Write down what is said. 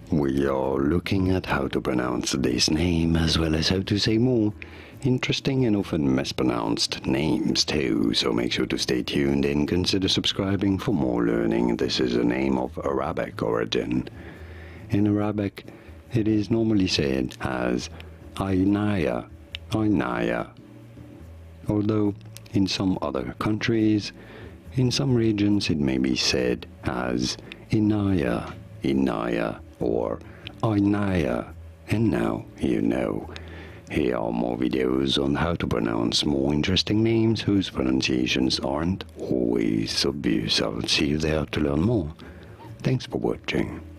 We are looking at how to pronounce this name as well as how to say more interesting and often mispronounced names too, so make sure to stay tuned and consider subscribing for more learning. This is a name of Arabic origin. In Arabic, it is normally said as Inayah, Inayah, although in some other countries, in some regions it may be said as Inayah, Inayah, or Inayah, and now you know. Here are more videos on how to pronounce more interesting names whose pronunciations aren't always obvious. I'll see you there to learn more. Thanks for watching.